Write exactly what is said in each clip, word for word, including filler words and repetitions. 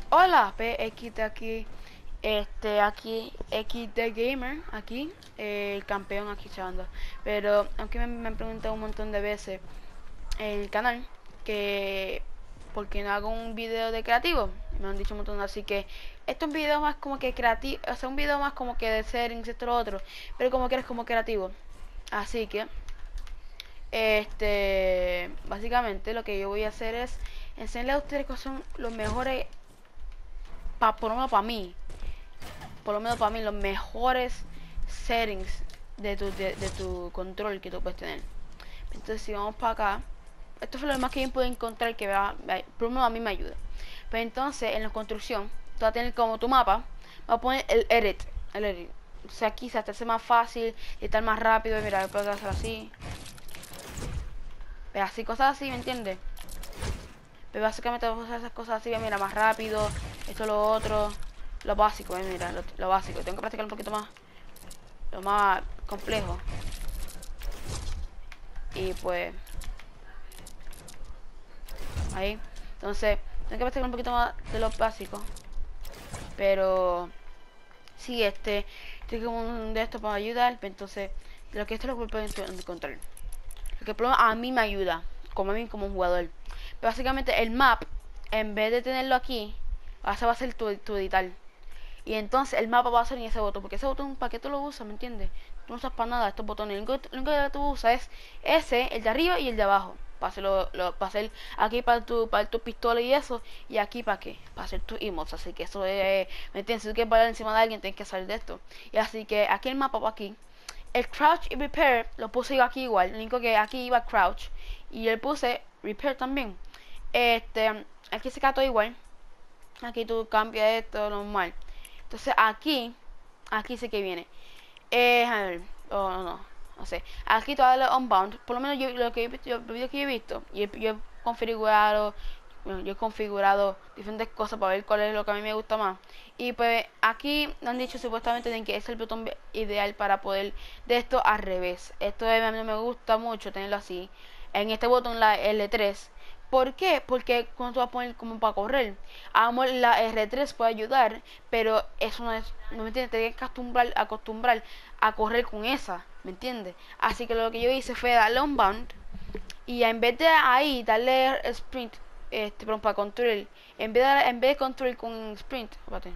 Hola, P X de aquí, este, aquí, X de Gamer, aquí, eh, el campeón aquí chavando. Pero, aunque me, me han preguntado un montón de veces en el canal que, ¿por qué no hago un video de creativo? Me han dicho un montón, así que, esto es un video más como que creativo, o sea, un video más como que de settings, esto, lo otro, pero como quieres como creativo. Así que, este, básicamente lo que yo voy a hacer es enseñarles a ustedes cuáles son los mejores, pa, por lo menos para mí, por lo menos para mí, los mejores settings de tu, de, de tu control que tú puedes tener. Entonces, si vamos para acá, esto fue lo más que yo pude encontrar que va, por lo menos a mí me ayuda. Pero entonces, en la construcción, tú vas a tener como tu mapa, vas a poner el edit, el edit. O sea, aquí se hace más fácil y estar más rápido. Mira, puedes hacer así, pero así, cosas así, ¿me entiendes? Pero básicamente vamos a hacer esas cosas así, mira, más rápido, esto, lo otro, lo básico, eh, mira, lo, lo básico. Tengo que practicar un poquito más, lo más complejo. Y pues ahí, entonces tengo que practicar un poquito más de lo básico. Pero sí, este estoy como un de esto para ayudar. Entonces lo que esto es lo que pueden encontrar, lo que por lo menos a mí me ayuda, como a mí como un jugador. Pero básicamente el map, en vez de tenerlo aquí, ese va a ser tu, tu editar. Y entonces el mapa va a ser en ese botón, porque ese botón, ¿para qué tú lo usas? ¿Me entiendes? Tú no usas para nada estos botones. Lo único, lo único que tú usas es ese, el de arriba y el de abajo. Para hacerlo, lo, para hacer aquí para tu, para tu pistola y eso. Y aquí para qué, para hacer tus emotes. Así que eso es, ¿me entiendes? Si tú quieres bailar encima de alguien, tienes que salir de esto. Y así que aquí el mapa va aquí. El crouch y repair lo puse yo aquí igual. Lo único que aquí iba crouch. Y yo le puse repair también. Este, aquí se queda todo igual. Aquí tú cambias esto normal. Entonces aquí, aquí sí que viene. Eh, a ver, oh, no, no, no sé. Aquí tú das unbound. Por lo menos yo lo que yo, los videos que yo he visto, y yo, yo he configurado, bueno, yo he configurado diferentes cosas para ver cuál es lo que a mí me gusta más. Y pues aquí han dicho supuestamente de que es el botón ideal para poder de esto al revés. Esto a mí me gusta mucho tenerlo así. En este botón la L tres. ¿Por qué? Porque cuando tú vas a poner como para correr, amo la R tres puede ayudar, pero eso no es, no me entiendes, te tienes que acostumbrar, acostumbrar a correr con esa, ¿me entiendes? Así que lo que yo hice fue darle un bound y en vez de ahí darle sprint, este, perdón, para construir, en vez de, en vez de construir con sprint, espérate,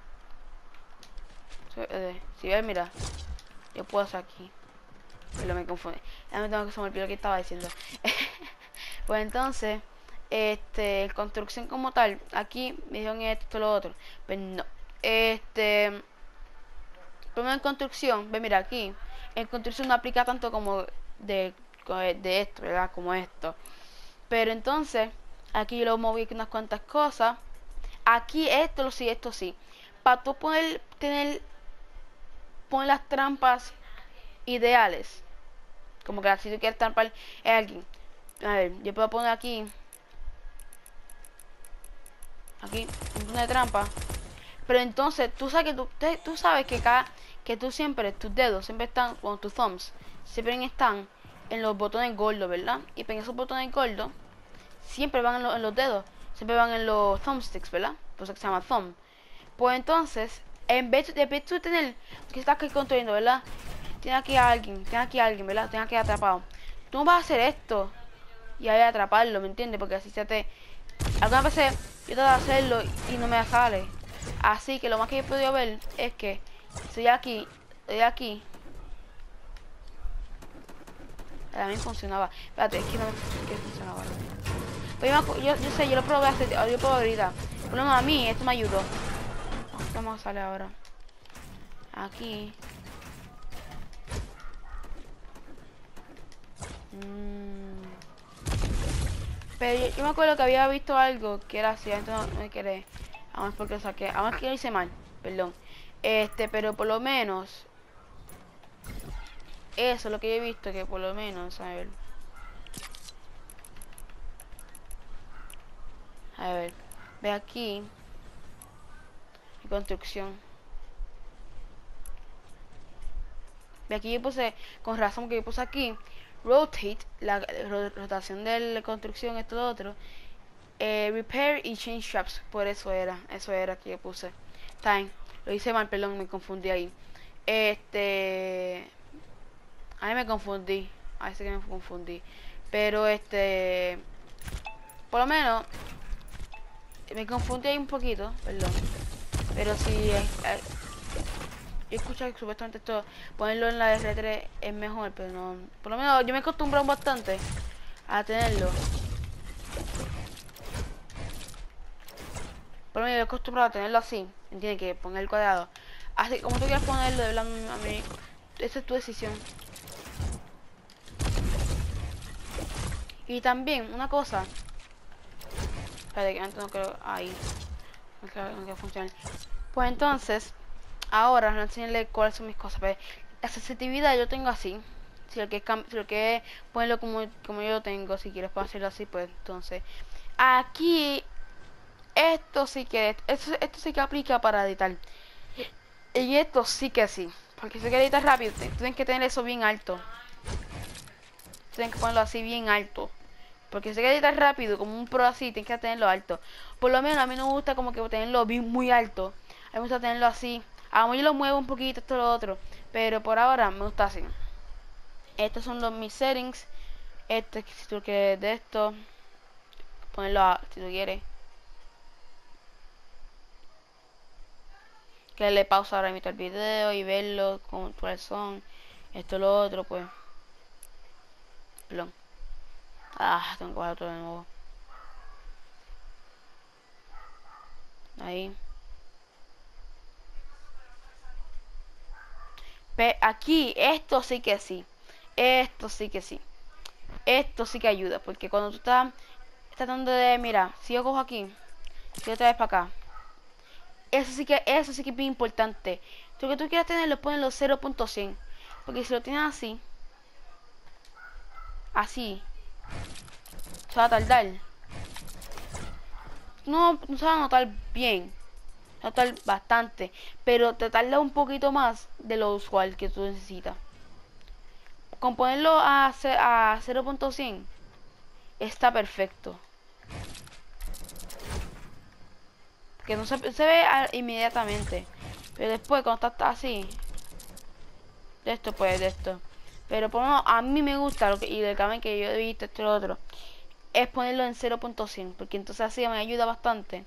si ves, mira, yo puedo hacer aquí, pero me confunde, ya me tengo que se me olvidó lo que estaba diciendo. Pues entonces, este, construcción como tal, aquí me dijeron esto, lo otro, pero no. Este, primero en construcción, ve, mira aquí, en construcción no aplica tanto como de, de esto, ¿verdad? Como esto. Pero entonces, aquí lo moví unas cuantas cosas. Aquí esto lo sí, esto sí. Para tú poder tener, poner las trampas ideales. Como que si tú quieres trampar a alguien. A ver, yo puedo poner aquí aquí un montón de trampa, pero entonces tú sabes que tú, te, tú sabes que cada que tú siempre tus dedos siempre están con tus thumbs siempre están en los botones gordos, ¿verdad? Y pues en esos botones gordos siempre van en, lo, en los dedos, siempre van en los thumbsticks, ¿verdad? Por eso que se llama thumb. Pues entonces, en vez de, en vez de tener que estás aquí construyendo, ¿verdad? Tiene aquí a alguien, tiene aquí a alguien, ¿verdad? Tiene aquí atrapado. Tú no vas a hacer esto y ahí atraparlo, ¿me entiendes? Porque así se te, algunas veces yo trato de hacerlo y no me sale. Así que lo más que he podido ver es que estoy aquí, estoy aquí. A mí funcionaba. Espérate, es que no me que funcionaba. Pues yo, yo, yo sé, yo lo probé hace, yo puedo ahorita. Por lo menos a mí esto me ayudó. Vamos a salir ahora. Aquí. Mm. Pero yo, yo me acuerdo que había visto algo que era así, entonces no me quedé. Vamos porque lo saqué. Vamos que lo hice mal, perdón. Este, pero por lo menos eso es lo que yo he visto, que por lo menos, a ver. A ver, ve aquí. Mi construcción. Ve aquí yo puse, con razón que yo puse aquí, rotate, la rotación de la construcción, esto lo otro. Eh, repair y change traps. Por eso era. Eso era que yo puse. Time. Lo hice mal, perdón, me confundí ahí. Este... Ahí me confundí. Ahí sí que me confundí. Pero este... Por lo menos... Me confundí ahí un poquito, perdón. Pero sí... Eh, eh, yo escucho que supuestamente esto... Ponerlo en la R tres es mejor, pero no... Por lo menos yo me he acostumbrado bastante a tenerlo. Por lo menos yo he acostumbrado a tenerlo así. ¿Entiendes? Que poner el cuadrado. Así como tú quieras ponerlo, de verdad, a mí... Esa es tu decisión. Y también, una cosa. Espérate, que antes no creo... Ahí. No creo, no creo funcionar. Pues entonces... Ahora, no enseñarle cuáles son mis cosas. Pero la sensibilidad yo tengo así. Si lo que es, si lo que es ponerlo como, como yo lo tengo. Si quieres puedo hacerlo así, pues entonces... Aquí... Esto sí que... Esto, esto sí que aplica para editar. Y esto sí que sí. Porque si quieres editar rápido, tienes que tener eso bien alto. Tienes que ponerlo así bien alto. Porque si quieres editar rápido, como un pro así, tienes que tenerlo alto. Por lo menos a mí no me gusta como que tenerlo bien muy alto. A mí me gusta tenerlo así. A mí yo lo muevo un poquito, esto lo otro. Pero por ahora me gusta así. Estos son los mis settings. Este, si tú quieres de esto, ponerlo a, si tú quieres. Que le pausa ahora mismo el video y verlo con cuáles son. Esto lo otro, pues. Perdón. Ah, tengo que bajar otro de nuevo. Ahí. Pero aquí, esto sí que sí. Esto sí que sí. Esto sí que ayuda. Porque cuando tú estás tratando de... Mira, si yo cojo aquí. Si otra vez para acá. Eso sí que, eso sí que es bien importante. Lo que tú quieras tener lo pones los cero punto cien. Porque si lo tienes así. Así. Se va a tardar. No, no se va a notar bien. Se va a notar bastante. Pero te tarda un poquito más de lo usual que tú necesitas. Con ponerlo a, a cero punto cien está perfecto. Que no se, se ve a, inmediatamente. Pero después cuando está así. De esto pues, de esto. Pero por lo menos a mí me gusta lo que, y el cambio que yo he visto esto y lo otro. Es ponerlo en cero punto cien. Porque entonces así me ayuda bastante.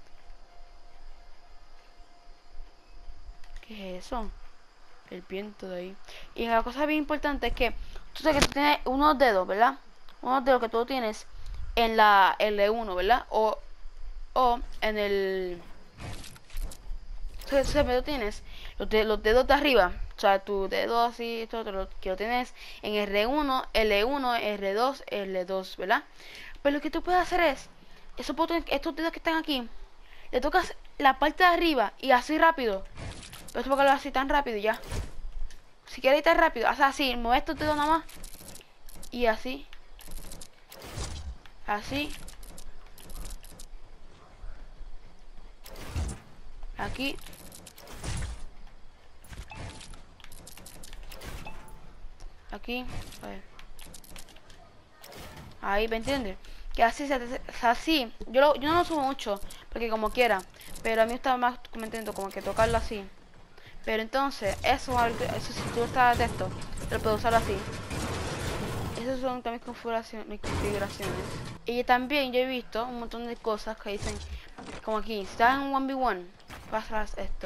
¿Qué es eso? El viento de ahí. Y la cosa bien importante es que tú sabes que tú tienes unos dedos, ¿verdad? Unos dedos que tú tienes en la L uno, ¿verdad? O, o en el... Entonces, tú tienes los, de, los dedos de arriba. O sea, tu dedo así, esto otro, que lo tienes en R uno, L uno, R dos, L dos, ¿verdad? Pero lo que tú puedes hacer es, esos botones, estos dedos que están aquí, le tocas la parte de arriba y así rápido. Pero esto porque lo así tan rápido y ya. Si quieres ir tan rápido, haz así, mueve estos dedos nada más. Y así. Así. Aquí. Aquí. A ver. Ahí, ¿me entiendes? Que así, se, así. Yo, lo, yo no lo subo mucho, porque como quiera. Pero a mí está más, como entiendo, como que tocarlo así. Pero entonces, eso, eso si tú estás de esto, te lo puedo usar así. Esas son mis configuraciones, mis configuraciones. Y también yo he visto un montón de cosas que dicen, como aquí, si estás en un uno ve uno, pasas esto.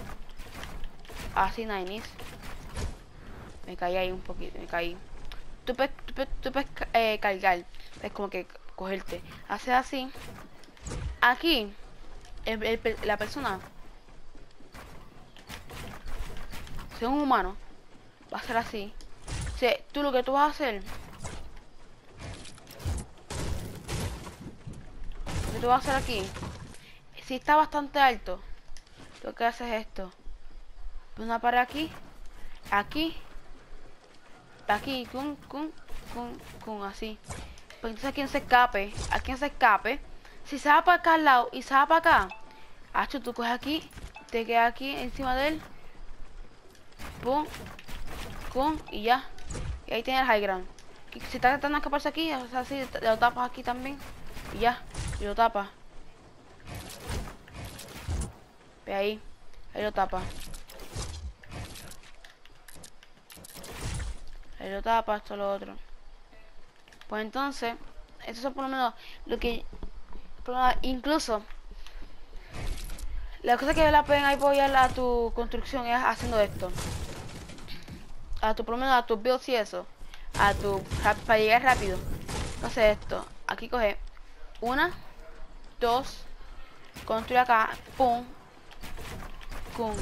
Así, nineties. Me caí ahí un poquito, me caí. Tú puedes, tú puedes, tú puedes eh, cargar, es como que cogerte. Haces así. Aquí, el, el, la persona, si es un humano, va a ser así. O sea, tú lo que tú vas a hacer, lo que tú vas a hacer aquí, si está bastante alto, lo que haces es esto. Una pared aquí, aquí, aquí, con, con, con, con, así. Pues entonces aquí no se escape, aquí no se escape. Si se va para acá al lado y se va para acá, hacho, tú coges aquí, te quedas aquí encima de él, pum, pum, y ya. Y ahí tienes el high ground. Y si está tratando de escaparse aquí, o sea, así, lo tapas aquí también, y ya. y lo tapa. Ve ahí, ahí lo tapa. Ahí lo tapa, esto lo otro. Pues entonces, eso es por lo menos lo que... Por lo menos, incluso, la cosa que la pueden apoyar a tu construcción es haciendo esto. A tu, por lo menos a tus builds y eso. A tu... Para llegar rápido. Entonces esto, aquí coge una, dos, construye acá, pum, pum.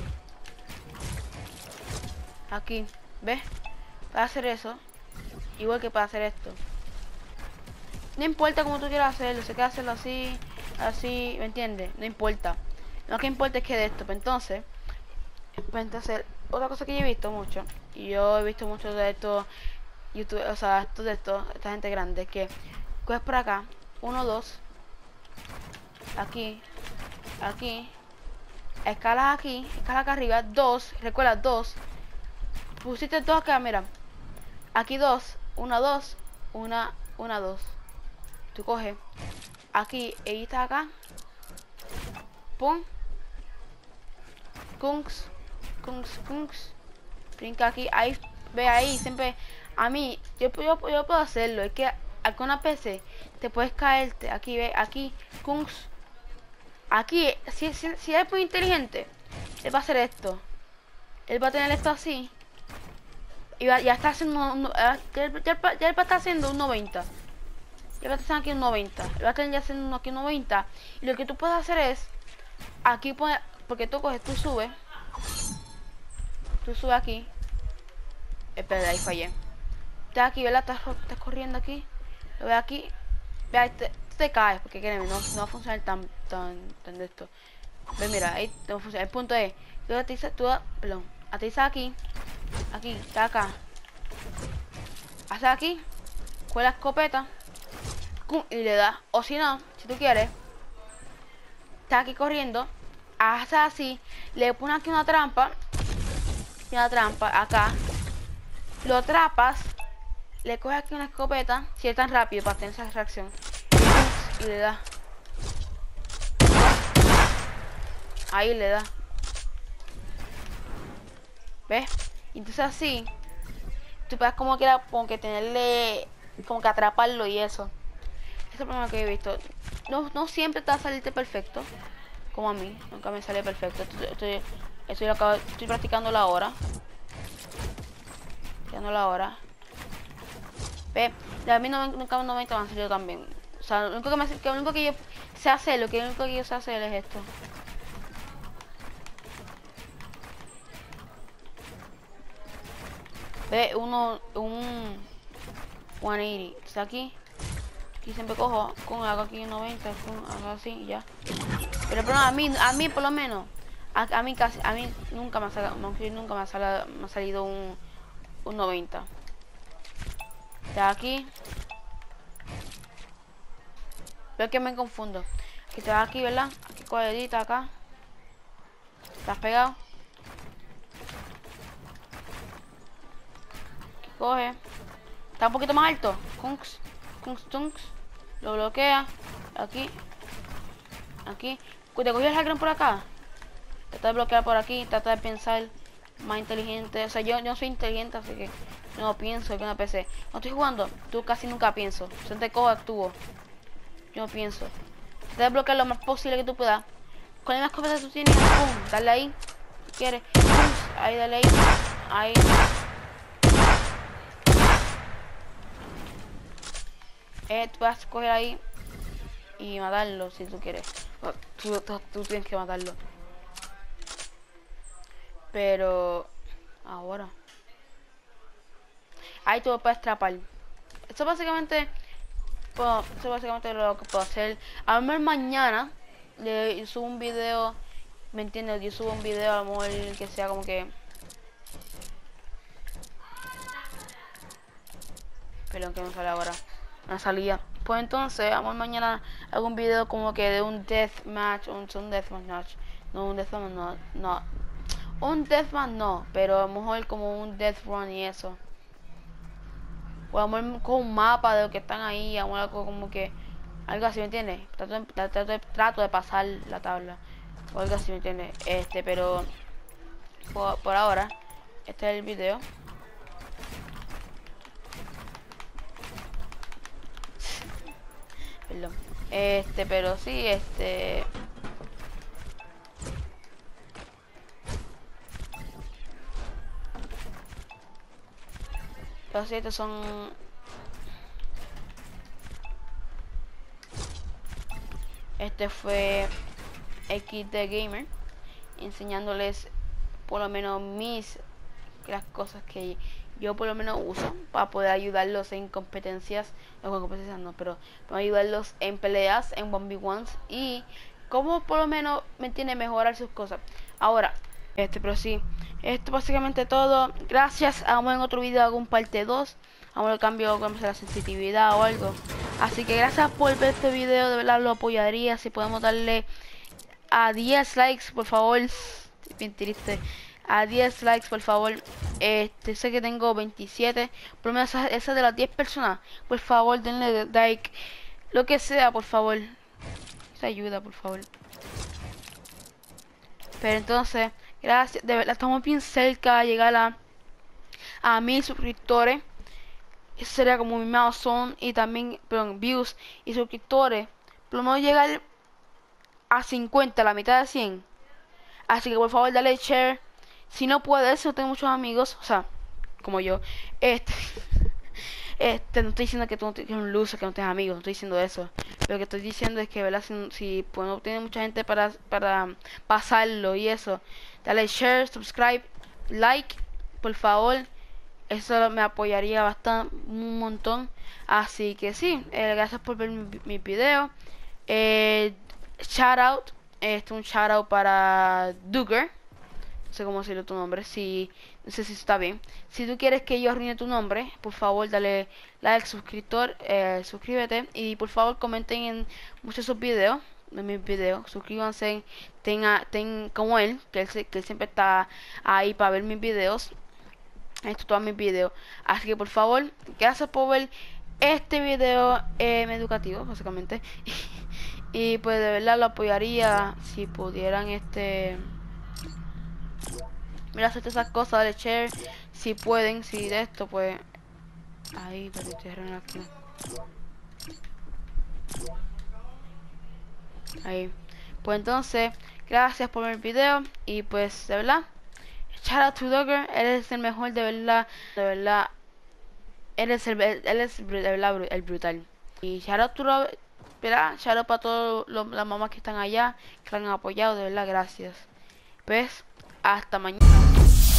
Aquí, ¿ves? Para hacer eso, igual que para hacer esto. No importa cómo tú quieras hacerlo, si quieres hacerlo así, así, ¿me entiendes? No importa. Lo que importa es que de esto, pues entonces, pues entonces, otra cosa que yo he visto mucho, y yo he visto mucho de estos YouTube, o sea, esto de esto, esta gente grande, que coges por acá, uno, dos, aquí, aquí, escalas aquí, escalas acá arriba, dos, recuerda, dos, pusiste dos acá, mira, aquí dos, una, dos, una, una, dos. Tú coges aquí, editas acá, pum, kunks, kunks, kunks, brinca aquí, ahí, ve ahí, siempre, a mí, yo, yo, yo puedo hacerlo, es que con una P C te puedes caerte, aquí, ve, aquí, kunks, aquí, si, si, si es muy inteligente, él va a hacer esto, él va a tener esto así, y va, ya está haciendo, un, ya, ya, ya, ya él va a estar haciendo un noventa. Ya va a estar aquí un noventa. Va a estar ya haciendo aquí un noventa. Y lo que tú puedes hacer es aquí poner, porque tú coges, tú subes. Tú subes aquí. Espera, ahí fallé. Estás aquí, ¿verdad? Estás, estás corriendo aquí. Lo ves aquí. Ve, te, te caes, porque créeme, no, no va a funcionar tan, tan, tan de esto. Ve, mira, ahí no funciona. El punto es, tú aterrizas, tú, perdón, aterrizas aquí. Aquí, está acá. Haces aquí. Con la escopeta. Y le das, o si no, si tú quieres, está aquí corriendo, haces así, le pones aquí una trampa, y una trampa acá, lo atrapas, le coges aquí una escopeta, si es tan rápido para tener esa reacción, y le das, ahí le das, ¿ves? Y entonces así, tú puedes como que, como que tenerle, como que atraparlo y eso. Ese es el problema que he visto. No, no siempre te va a salirte perfecto. Como a mí. Nunca me sale perfecto. Estoy, estoy, estoy, acabo, estoy practicando la hora. Practicando la hora. Ve. A mí no, nunca no me han salido tan bien. O sea, lo único que, me, que, lo único que yo sé hacer, lo, que, lo único que yo sé hacer es esto. Ve, uno, un ciento ochenta. Está aquí. Aquí siempre cojo, con hago aquí noventa, con hago así y ya. Pero, pero a mí, a mí por lo menos, a, a mí casi, a mí nunca me ha salido, nunca me ha salido, me ha salido un, un noventa. Está aquí. Veo que me confundo. Aquí te vas aquí, ¿verdad? Aquí cuadrita acá. Estás pegado. Aquí coge. Está un poquito más alto. Kunks, kunks, tunks. Lo bloquea. Aquí. Aquí. ¿Te cogió el hackern por acá? Trata de bloquear por aquí. Trata de pensar más inteligente. O sea, yo no soy inteligente, así que no pienso que una P C. No estoy jugando. Tú casi nunca pienso. Se te cojo, actúo. Yo no pienso. Trata de bloquear lo más posible que tú puedas. Con las cosas que tú tienes, pum, dale ahí. Si quieres. Pum, ahí, dale ahí. Ahí. Eh, tú vas a coger ahí y matarlo si tú quieres. Tú, tú, tú tienes que matarlo. Pero ahora ahí tú lo puedes atrapar. Esto básicamente, pues, esto básicamente lo que puedo hacer. A lo mejor mañana le subo un video, ¿me entiendes? Yo subo un video a lo mejor que sea como que, perdón, que me sale ahora una salida. Pues entonces, a lo mejor mañana hago un video como que de un deathmatch, un, un deathmatch, no un deathmatch, no, no, un deathmatch no, pero a lo mejor como un death run y eso. O a lo mejor con un mapa de lo que están ahí, a lo mejor algo como que Algo así, ¿me entiendes? Trato de, trato, de, trato de pasar la tabla. O algo así, ¿me entiendes? Este, pero por, por ahora, este es el video. Perdón. Este, pero sí, este... Los siete son... Este fue X D Gamer, enseñándoles por lo menos mis... las cosas que yo por lo menos uso para poder ayudarlos en competencias, no en competencias no, pero para ayudarlos en peleas, en one v ones y cómo por lo menos me tiene mejorar sus cosas. Ahora, este, pero sí, esto básicamente todo. Gracias, vamos en otro video, hago un parte dos, vamos a cambio como la sensitividad o algo. Así que gracias por ver este video, de verdad lo apoyaría si podemos darle a diez likes, por favor. Estoy bien triste. A diez likes, por favor. Este, sé que tengo veintisiete. Por lo menos esa, esa de las diez personas. Por favor, denle like. Lo que sea, por favor. Esa ayuda, por favor. Pero entonces, gracias. De verdad, estamos bien cerca de llegar a, a mil suscriptores. Eso sería como mi milestone. Y también, perdón, views y suscriptores. Por lo menos llegar a cincuenta, la mitad de cien. Así que por favor, dale share. Si no puedes, no tengo muchos amigos, o sea, como yo, este, este, no estoy diciendo que tú no tienes un loser, que no tienes amigos, no estoy diciendo eso. Lo que estoy diciendo es que, ¿verdad? Si, si pues, no tiene mucha gente para, para pasarlo y eso, dale share, subscribe, like, por favor. Eso me apoyaría bastante, un montón. Así que sí, eh, gracias por ver mi, mi video. Eh, shout out, este, un shout out para Dugger. No sé cómo decirle tu nombre, si no sé si está bien. Si tú quieres que yo arruine tu nombre, por favor dale like, suscriptor, eh, suscríbete y por favor comenten en muchos de sus videos, en mis videos, suscríbanse, tenga, ten como él, que él, que él siempre está ahí para ver mis videos, esto todos mis videos. Así que por favor, gracias por ver este video eh, educativo, básicamente. Y pues de verdad lo apoyaría si pudieran este... Mira, hacerte esas cosas, dale share, si pueden, si de esto, pues... Ahí, para que te aquí. Ahí. Pues entonces, gracias por ver el video, y pues, de verdad, shout out to Dogger, él es el mejor, de verdad, de verdad, él es el, él es de verdad el brutal. Y shout out to Robert, ¿verdad? Shout out para todas las mamás que están allá, que han apoyado, de verdad, gracias. Pues, hasta mañana.